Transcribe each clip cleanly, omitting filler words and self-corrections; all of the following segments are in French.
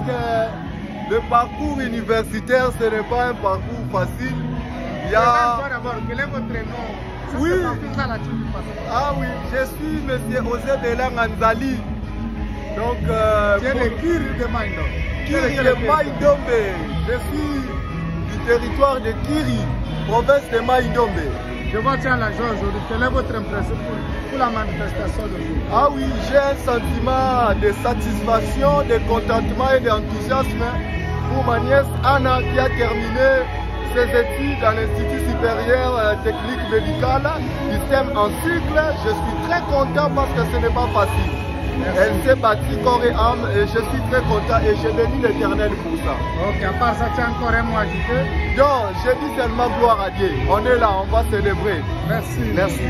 que le parcours universitaire, ce n'est pas un parcours facile. Il y a... Quel est votre nom? Oui. Ah oui, je suis M. Osé Delang Anzali. Donc, tu es le Kiri de Maïndombe. Kiri de Maïndombe. Je suis du territoire de Kiri, province de Maïndombe. Je vois tiens la joie aujourd'hui. Quelle est votre impression pour la manifestation d'aujourd'hui? Ah oui, j'ai un sentiment de satisfaction, de contentement et d'enthousiasme pour ma nièce Anna qui a terminé ses études à l'Institut supérieur technique médical, système en cycle. Je suis très content parce que ce n'est pas facile. Merci. Elle s'est battue corps et âme et je suis très content et je bénis l'Éternel pour ça. Ok, à part ça, tu as encore un mot à ajouter? Non, je dis seulement gloire à Dieu. On est là, on va célébrer. Merci. Merci.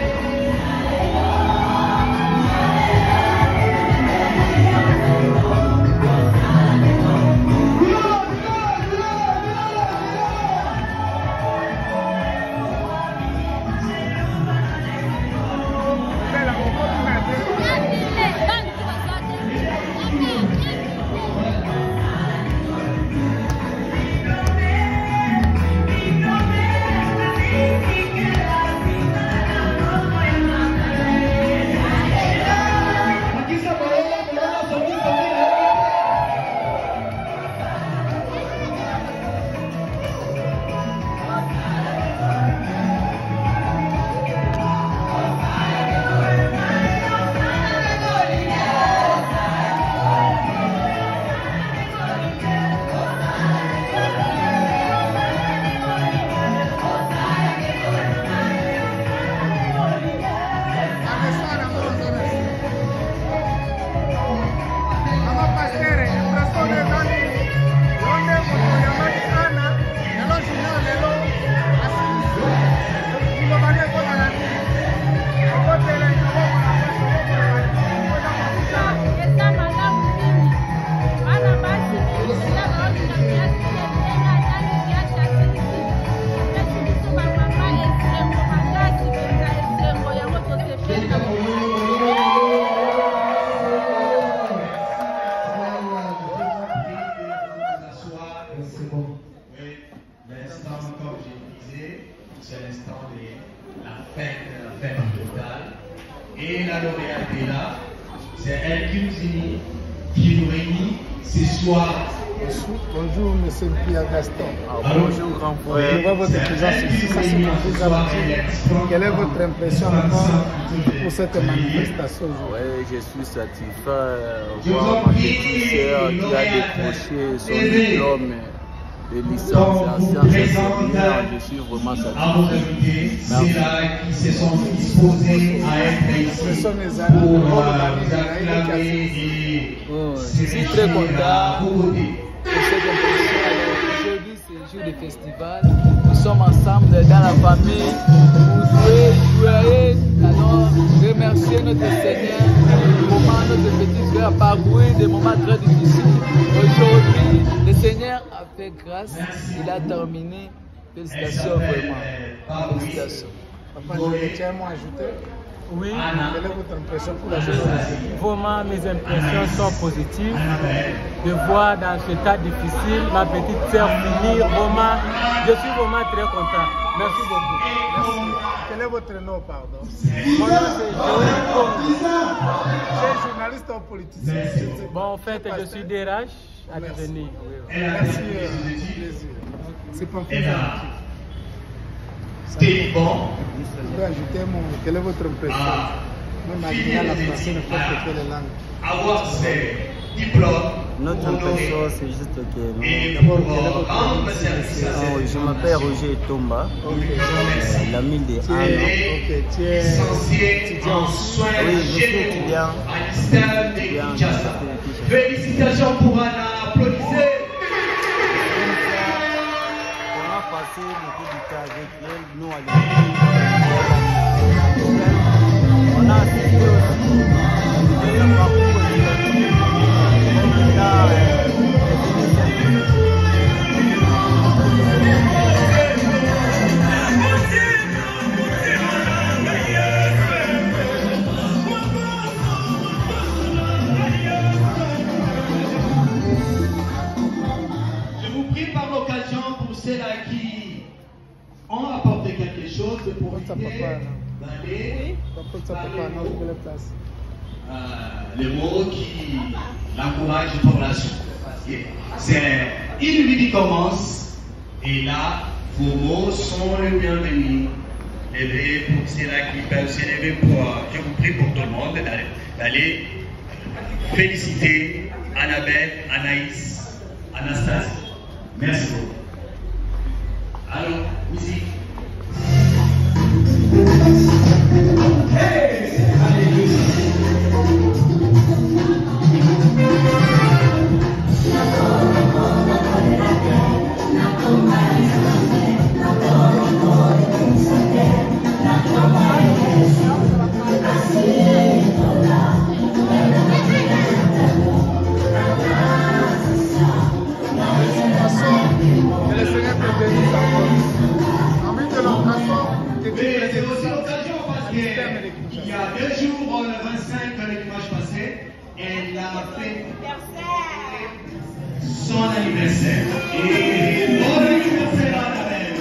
C'est l'instant de la fête totale. Et la lauréate est là. C'est elle qui nous unit, qui nous réunit ce soir. Bonjour, M. Pierre Gaston. Bonjour, grand frère. Je vois votre présence ici, ça c'est mon plus avant. Quelle est votre impression pour cette manifestation? Oui, je suis satisfait de voir ma petite sœur qui a décroché son diplôme de licence en sciences infirmières. Je suis vraiment satisfait. Qui se sont disposés à être ici pour je suis très content pour cette impression. Aujourd'hui, c'est le jour du festival. Nous sommes ensemble dans la famille pour jouer, alors remercier notre Seigneur. Comment notre petit frère a parcouru des moments très difficiles. Aujourd'hui, le Seigneur a fait grâce, il a terminé. Félicitations vraiment. Félicitations. Papa, tu as un mot à ajouter? Oui. Quelle est votre impression pour la journée? Vraiment, mes impressions sont positives. De voir dans ce cas difficile ma petite sœur finir. Vraiment, je suis vraiment très content. Merci beaucoup. Merci. Quel est votre nom, pardon? Mon nom c'est Joël Congo. Je suis journaliste ou politicien? Bon, en fait, je suis DRH à devenir. Merci, plaisir. C'est pas plus T'es bon. Je peux ajouter mon. Quelle est votre impression? Même malgré la français ne fait que les langues. Avoir ces diplômes. Notre impression, c'est juste que Et D'abord, pour quel est votre rendre service à je m'appelle Roger Tomba, l'ami de Anna. Ok, tu es licencié en soins Oui, je suis généraux étudiant. à l'ISTEM de Kinshasa. Félicitations pour Anna, applaudissez. On a passé beaucoup de temps avec elle, nous à l'école. On a assisté aussi à un parcours éducatif. On a prie par l'occasion pour ceux-là qui ont apporté quelque chose de profiter d'aller les mots qui l'encouragent pour la suite. Parce que c'est une vie qui commence et là, vos mots sont les bienvenus. Levez pour ceux-là qui peuvent s'élever pour. Je vous prie pour tout le monde d'aller féliciter Annabelle, Anaïs, Anastasie. Merci beaucoup. Alors, musique. Hey! Il y a 2 jours, le 25, le dimanche passé, elle a fait son anniversaire. Et bon anniversaire à la belle.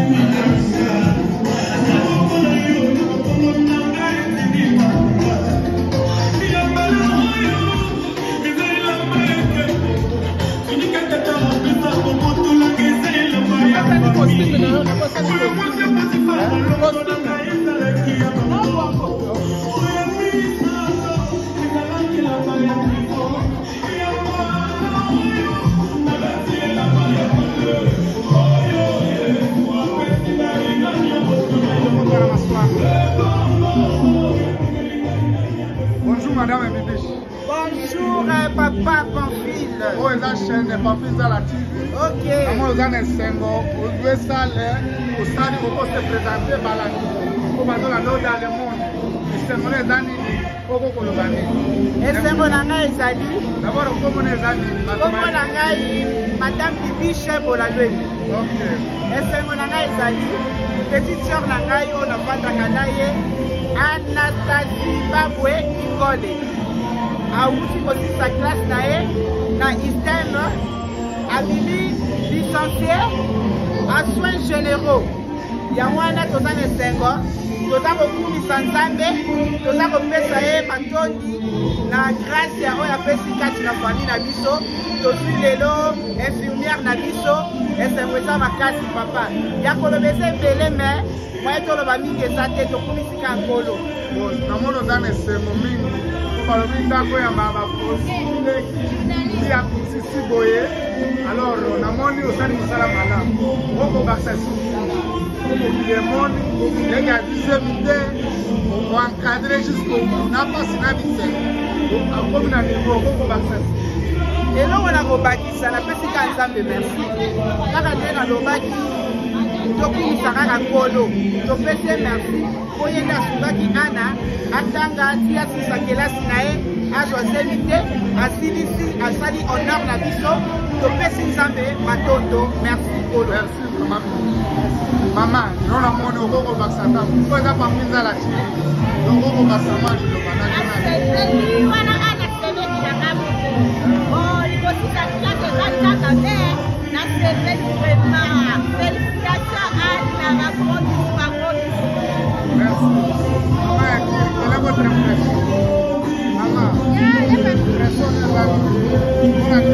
Bonjour madame et bébé. Bonjour papa Pamphile. Oh, ils ont chaîne Pamphile dans la TV. Ok. Comment ils ont un sengo, vous devez saler, vous savez comment se présenter par la vie. Comment on a dans le monde. Et c'est mon amis, comment on l'a mis. Et c'est mon ami Isali. D'abord, comment on est amis. Comment on a madame Bibi Chebolalwe. Ok. Et c'est mon ami Isali. Petite soeur Nangaï, on a pas d'Akanaye. Anastasie Babwe Ikole. A outi aussi sa classe na ISTEM, a Bibi licencié à soins généraux. Yawana Tozane Sengo, Tozako Kumi Sanzambe, Tozako Pesa Matoni, na grâce ya Oya Pesi na famille na biso, Tozu Lelo, infirmière na biso, et c'est pour ça ma casse papa. Yakolo Bese Bele, mais moi je le bami que ça te Tokumi Sika Nkolo. Bon, na mono dane semo mingi. Alors, on a moni au sein du Salamala. On va passer les gars vont encadrer jusqu'au bout. N'a pas si n'habité. Comme on a niveau, on va passer. Et là, on a rebaki, ça n'a pas si qu'un de merci. Quand on a rebaki, Toku Saraka Kolo, Topete merci. Oyenda Subaki Anna, Atanga, Tia Sakela Sinae, Ajozemite, Asilisi, Asali Honor Nabiso, Topesi Nzambe, Matondo, merci Kolo. Merci maman. Maman, non la monnaie au Gogo Baksata, pourquoi t'as pas mis à la télé? Le Gogo Baksama, je le banane. Oh, il faut aussi s'assurer que ça mère, la CP vraiment. Félicitations à la grande parole. Merci. Maman, quelle est votre impression? Maman, quelle est votre impression?